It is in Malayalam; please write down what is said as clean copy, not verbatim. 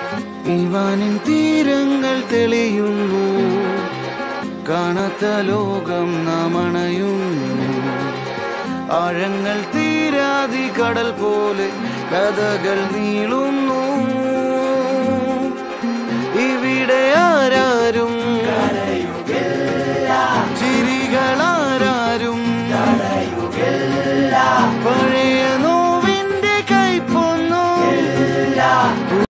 ഇവാനിൻ തീരങ്ങൾ തെളിയുന്നു, കാണാത്ത ലോകം നാം അണയുന്നു. ആഴങ്ങൾ തീരാതി കടൽ പോലെ കഥകൾ നീളുന്നു.